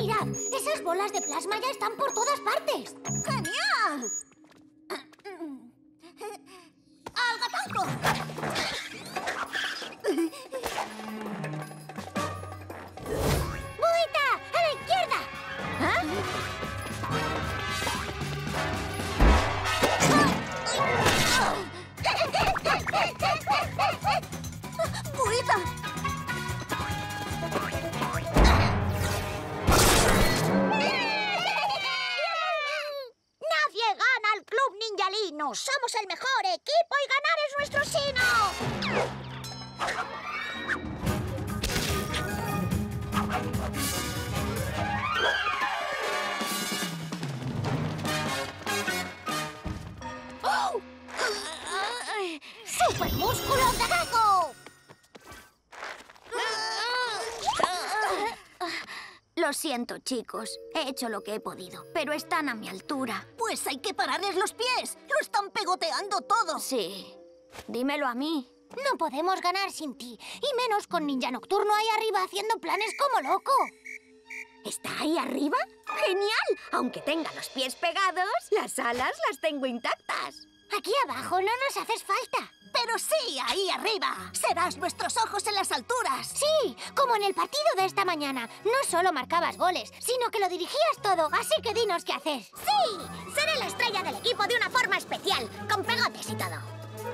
Mirad, esas bolas de plasma ya están por todas partes. ¡Genial! ¡Al gatango! ¡Buita! ¡A la izquierda! ¡Buita! ¡Nadie gana al Club Ninjalino! ¡Somos el mejor equipo y ganar es nuestro sino! ¡Oh! ¡Super músculos de Gecko! Lo siento, chicos. He hecho lo que he podido, pero están a mi altura. Pues hay que pararles los pies. Lo están pegoteando todo. Sí. Dímelo a mí. No podemos ganar sin ti. Y menos con Ninja Nocturno ahí arriba haciendo planes como loco. ¿Está ahí arriba? ¡Genial! Aunque tenga los pies pegados, las alas las tengo intactas. Aquí abajo no nos haces falta. Pero sí, ahí arriba. Serás nuestros ojos en las alturas. Sí, como en el partido de esta mañana. No solo marcabas goles, sino que lo dirigías todo. Así que dinos qué hacer. ¡Sí! Seré la estrella del equipo de una forma especial, con pegotes y todo.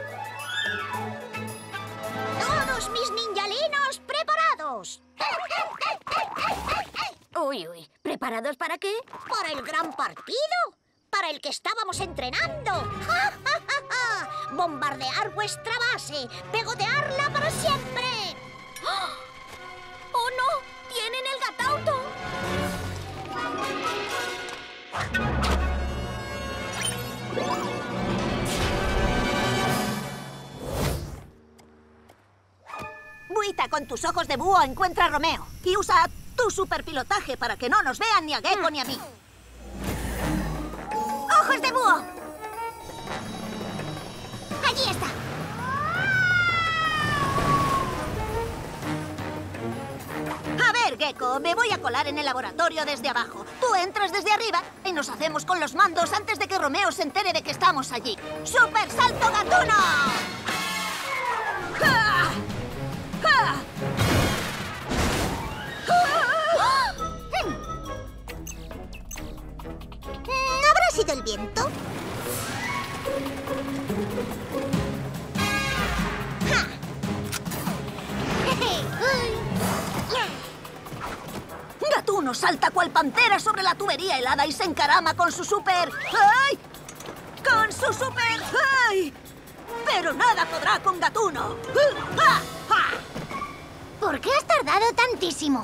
¡Todos mis ninjalinos preparados! Uy, uy. ¿Preparados para qué? ¿Para el gran partido? ¿Para el que estábamos entrenando? ¡Ja, ja, ja, ja! ¡Bombardear vuestra base! ¡Pegotearla para siempre! ¡Oh, no! ¡Tienen el gatauto! Buita, con tus ojos de búho encuentra a Romeo. Y usa tu superpilotaje para que no nos vean ni a Gecko ni a mí. ¡Ojos de búho! ¡Allí está! A ver, Gecko, me voy a colar en el laboratorio desde abajo. Tú entras desde arriba y nos hacemos con los mandos antes de que Romeo se entere de que estamos allí. ¡Super salto gatuno! ¡Ja! ¡Ja! ¿Habrá sido el viento? Gatuno salta cual pantera sobre la tubería helada y se encarama con su super... ¡Ay! ¡Con su super... ¡Ay! Pero nada podrá con Gatuno. ¡Ah! ¡Ah! ¿Por qué has tardado tantísimo?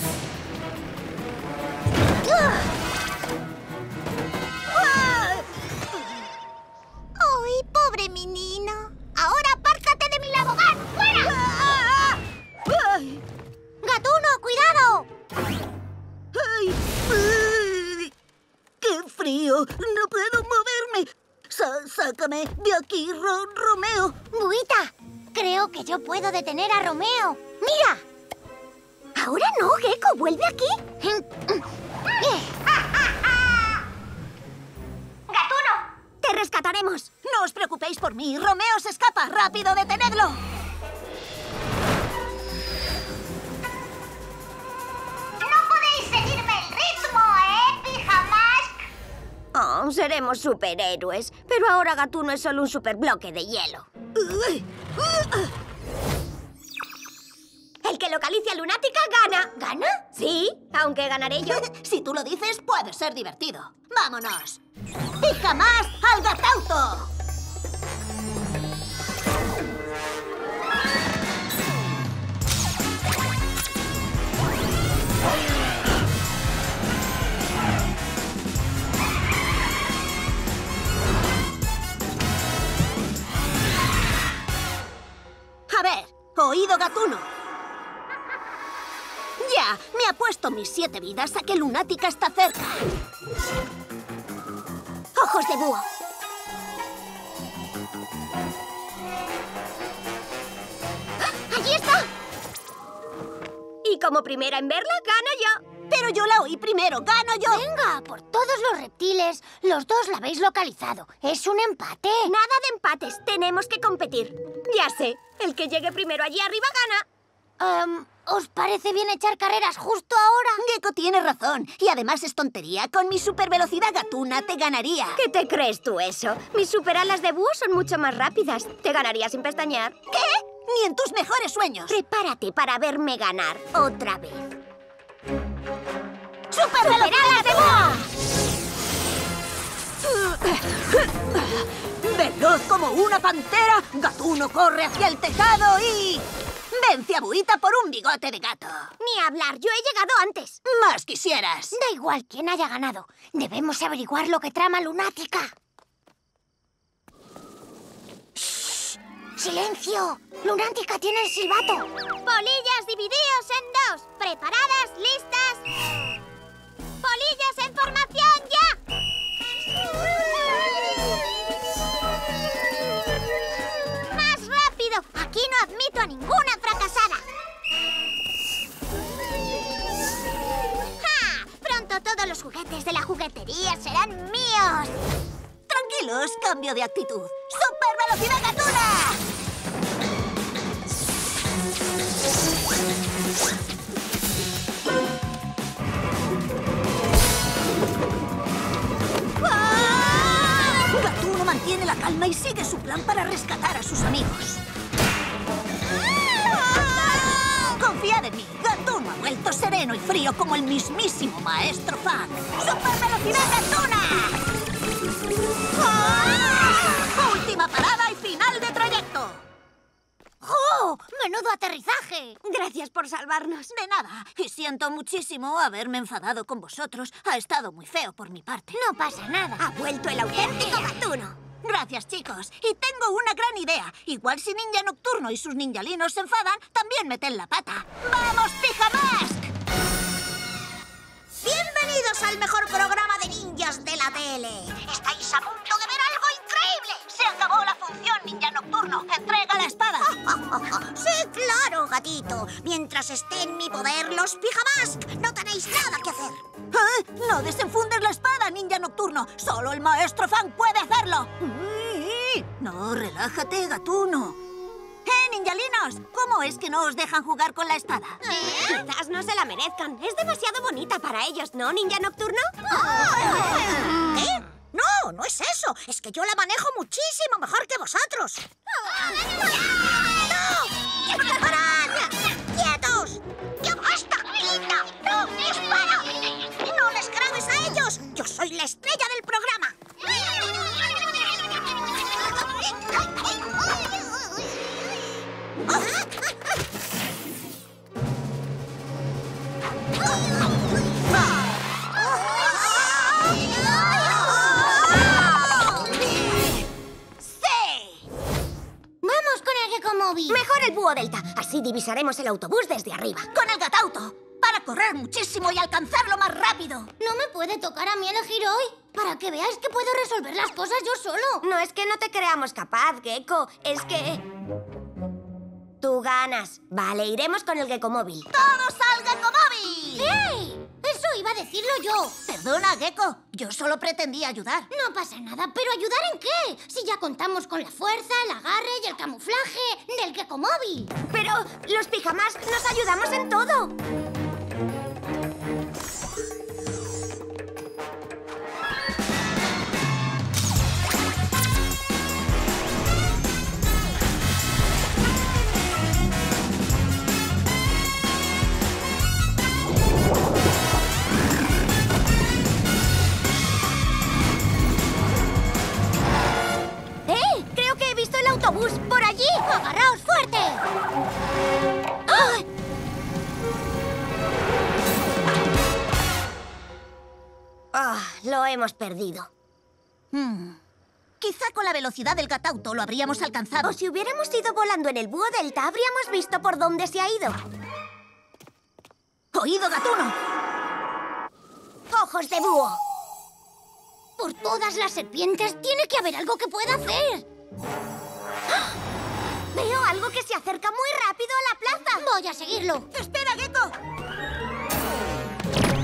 ¡Ay, pobre menino! ¡Ahora apártate de mi labogar! ¡Fuera! ¡Ay! ¡Gatuno, cuidado! ¡Ay! ¡Ay! ¡Qué frío! ¡No puedo moverme! ¡Sácame de aquí, Romeo! Buita, creo que yo puedo detener a Romeo. ¡Mira! Ahora no, Gecko, vuelve aquí. ¡Gatuno! ¡Te rescataremos! No os preocupéis por mí. Romeo se escapa. ¡Rápido, detenedlo! ¡No podéis seguirme el ritmo, Pijamask! Oh, seremos superhéroes. Pero ahora Gatuno es solo un superbloque de hielo. El que localice a Lunática gana. ¿Gana? Sí, aunque ganaré yo. Si tú lo dices, puede ser divertido. ¡Vámonos! ¡Pijamask al gatauto! A ver, oído Gatuno. Ya, me apuesto mis 7 vidas a que Lunática está cerca. ¡Ojos de búho! ¡Allí está! Y como primera en verla, gano yo. Pero yo la oí primero. ¡Gano yo! Venga, por todos los reptiles. Los dos la habéis localizado. Es un empate. Nada de empates, tenemos que competir. Ya sé, el que llegue primero allí arriba gana. ¿Os parece bien echar carreras justo ahora? Gecko tiene razón. Y además es tontería. Con mi supervelocidad gatuna te ganaría. ¿Qué te crees tú eso? Mis superalas de búho son mucho más rápidas. Te ganaría sin pestañear. ¿Qué? Ni en tus mejores sueños. Prepárate para verme ganar otra vez. ¡Supervelocidad de búho! Veloz como una pantera, Gatuno corre hacia el tejado y... vence a Buita por un bigote de gato. Ni hablar, yo he llegado antes. Más quisieras. Da igual quién haya ganado. Debemos averiguar lo que trama Lunática. ¡Shh! ¡Silencio! Lunática tiene el silbato. Polillas, dividíos en dos. ¿Preparadas? ¿Listas? ¡Polillas en formación ya! ¡Más rápido! Aquí no admito a ninguna fracasada. ¡Ja! Pronto todos los juguetes de la juguetería serán míos. Tranquilos, cambio de actitud. ¡Supervelocidad gatuna! Gatuno mantiene la calma y sigue su plan para rescatar a sus amigos. Confiad en mí. Gatuno ha vuelto sereno y frío como el mismísimo Maestro Fang. ¡Supervelocidad gatuna! ¡Última parada y final de trayecto! ¡Oh! ¡Menudo aterrizaje! Gracias por salvarnos. De nada. Y siento muchísimo haberme enfadado con vosotros. Ha estado muy feo por mi parte. No pasa nada. Ha vuelto el auténtico Gatuno. Gracias, chicos. Y tengo una gran idea. Igual si Ninja Nocturno y sus ninjalinos se enfadan, también meten la pata. ¡Vamos, Pijamask! Bienvenidos al mejor programa de ninjas de la tele. Estáis a punto de ver algo increíble. ¡Se acabó la función, Ninja Nocturno! ¡Entrega la espada! Sí, claro, gatito. Mientras esté en mi poder, los Pijamask no tenéis nada que hacer. ¡No desenfundes la espada, Ninja Nocturno! ¡Solo el Maestro Fang puede hacerlo! No, relájate, Gatuno. ninjalinos! ¿Cómo es que no os dejan jugar con la espada? Quizás no se la merezcan. Es demasiado bonita para ellos, ¿no, Ninja Nocturno? ¿Qué? No, no es eso. Es que yo la manejo muchísimo mejor que vosotros. ¡No! ¡Parad! ¡Quietos! ¡Ya basta, linda! ¡No! ¡Dispara! ¡No les grabes a ellos! ¡Yo soy la estrella del programa! ¡Vamos con el Gekko-Mobi! Mejor el búho delta. Así divisaremos el autobús desde arriba. ¡Con el Gatauto! Para correr muchísimo y alcanzarlo más rápido. ¿No me puede tocar a mí elegir hoy? Para que veáis que puedo resolver las cosas yo solo. No es que no te creamos capaz, Gecko. Es que... tú ganas. Vale, iremos con el Gekko-Móvil. ¡Todos al Gekko-Móvil! ¡Ey! Eso iba a decirlo yo. Perdona, Gecko. Yo solo pretendía ayudar. No pasa nada, ¿pero ayudar en qué? Si ya contamos con la fuerza, el agarre y el camuflaje del Gekko-Móvil. Pero los Pijamask nos ayudamos en todo. Creo que he visto el autobús por allí. ¡Agarraos fuerte! Lo hemos perdido. Quizá con la velocidad del Gatauto lo habríamos alcanzado. O si hubiéramos ido volando en el búho delta, habríamos visto por dónde se ha ido. ¡Oído, Gatuno! ¡Ojos de búho! Por todas las serpientes, tiene que haber algo que pueda hacer. Veo algo que se acerca muy rápido a la plaza. Voy a seguirlo. ¡Espera, Gecko!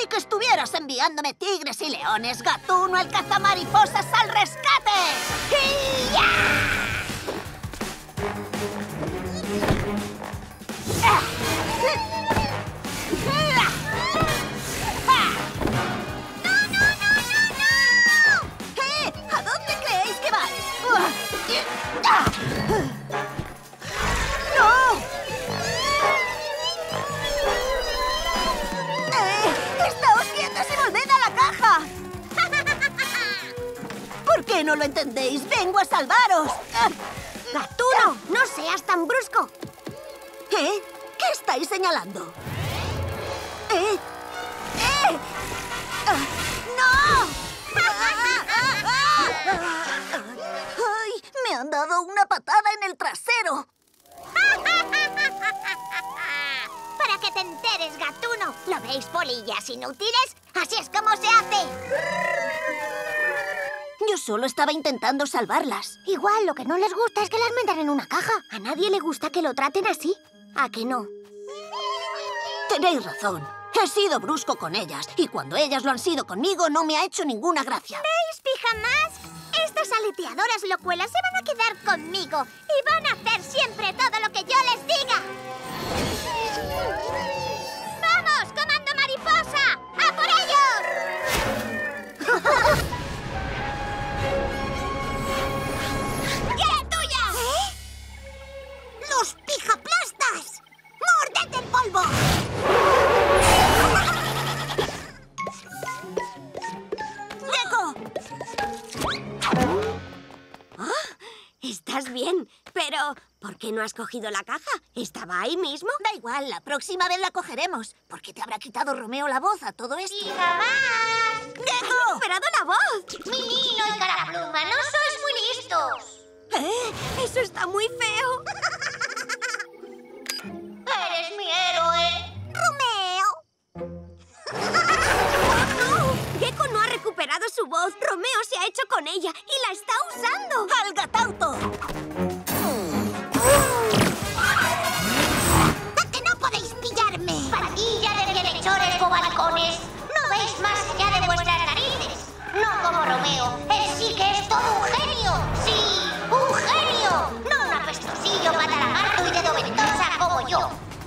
Ni que estuvieras enviándome tigres y leones, Gatuno, el cazamariposas al rescate. ¡Ya! ¿A dónde creéis que vais? ¡No! ¡Estáos quietos y volved a la caja! ¿Por qué no lo entendéis? ¡Vengo a salvaros! ¡Gatuno! ¡No seas tan brusco! ¿Qué estáis señalando? ¡No! ¡Ay! ¡Me han dado una patada en el trasero! Para que te enteres, Gatuno. ¿Lo veis, polillas inútiles? Así es como se hace. Yo solo estaba intentando salvarlas. Igual, lo que no les gusta es que las metan en una caja. A nadie le gusta que lo traten así. ¿A que no? Tenéis razón. He sido brusco con ellas. Y cuando ellas lo han sido conmigo, no me ha hecho ninguna gracia. ¿Veis, Pijamask? Estas aleteadoras locuelas se van a quedar conmigo y van a hacer siempre todo lo que yo les diga. ¡Vamos, Comando Mariposa! ¡A por ellos! ¡Ya es tuya! ¡Los pijaplastas! ¡Morded el polvo! ¡Gecko! ¿Estás bien? Pero, ¿por qué no has cogido la caja? ¿Estaba ahí mismo? Da igual, la próxima vez la cogeremos. ¿Por qué te habrá quitado Romeo la voz a todo esto? ¡Pijamask! ¡Gecko! ¡Has recuperado la voz! Minino y Carapluma, no sois muy listos. Eso está muy feo. ¡Eres mi héroe! ¡Romeo! ¡No! Gecko no ha recuperado su voz. Romeo se ha hecho con ella y la está usando. ¡Al gatauto! ¡A que no podéis pillarme! ¡Pandilla de bienhechores bobalicones! ¿No veis más allá de vuestras narices? No como Romeo. Él sí que es todo un genio. ¡Sí! ¡Un genio! No un apestosillo pataramardo y dedoventosa como yo.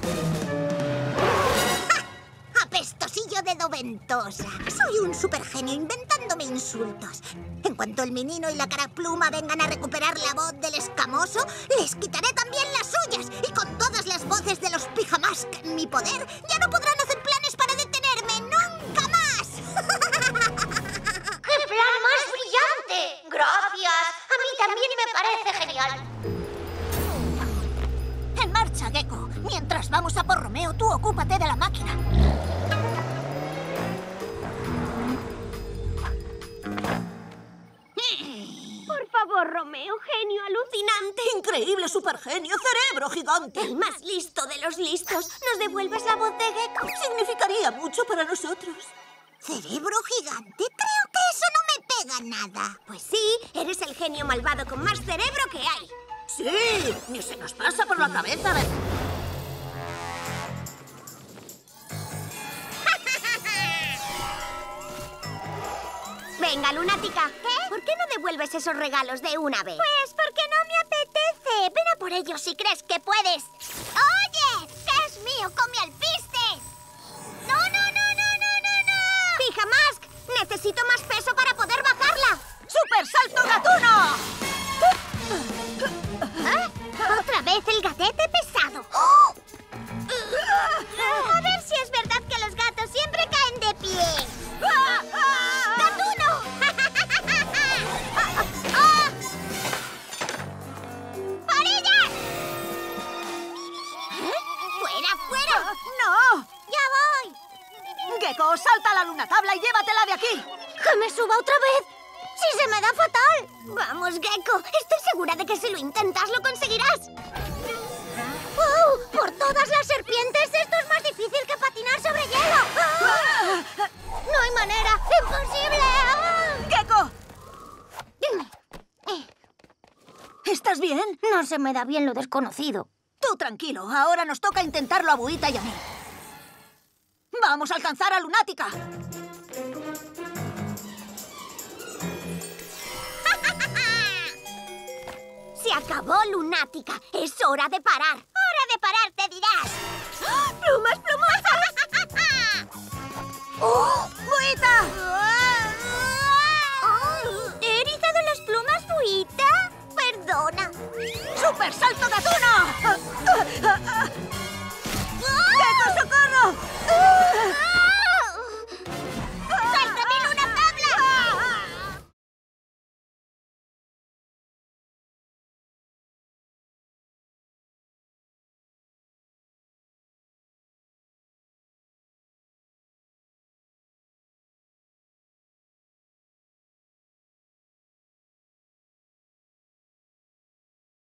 ¡Apestosillo dedoventosa! Soy un supergenio inventándome insultos. En cuanto el Minino y la Carapluma vengan a recuperar la voz del escamoso, les quitaré también las suyas. Y con todas las voces de los Pijamask en mi poder, ya no podrán hacer planes para detenerme nunca más. ¡Qué plan más brillante! ¡Gracias! A mí también me parece genial. ¡En marcha, Gecko! Mientras vamos a por Romeo, tú ocúpate de la máquina. Por favor, Romeo, genio alucinante. ¡Increíble supergenio, cerebro gigante! El más listo de los listos. ¿Nos devuelves la voz de Gecko? Significaría mucho para nosotros. ¿Cerebro gigante? Creo que eso no me pega nada. Pues sí, eres el genio malvado con más cerebro que hay. ¡Sí! Ni se nos pasa por la cabeza ver... Venga, lunática. ¿Qué? ¿Por qué no devuelves esos regalos de una vez? Pues porque no me apetece. Ven a por ellos si crees que puedes. ¡Oye! ¡Que es mío! ¡Come alpiste! ¡No, no, no, no, no, no, no! ¡Pijamask! Necesito más peso para poder bajarla. ¡Super salto gatuno! ¿Otra vez el gatete pesado? A ver si es verdad que los gatos siempre caen de pie. ¡Gatuno! ¡Orillas! ¡Fuera, fuera! ¡No! ¡Ya voy! Gecko, salta a la luna tabla y llévatela de aquí. ¡Que me suba otra vez! ¡Si se me da fatal! Vamos, Gecko. Estoy segura de que si lo intentas lo conseguirás. ¡Wow! ¡Por todas las serpientes! ¡Esto es más difícil que patinar sobre hielo! ¡Ah! ¡No hay manera! ¡Imposible! ¡Ah! ¡Gecko! ¿Estás bien? No se me da bien lo desconocido. Tú tranquilo, ahora nos toca intentarlo a Buita y a mí. ¡Vamos a alcanzar a Lunática! ¡Se acabó, Lunática! ¡Es hora de parar! ¡Hora de parar, te dirás! ¡Plumas plumosas! ¡Oh! ¡Buita! ¿He erizado las plumas, Buita? Perdona. ¡Super salto gatuna!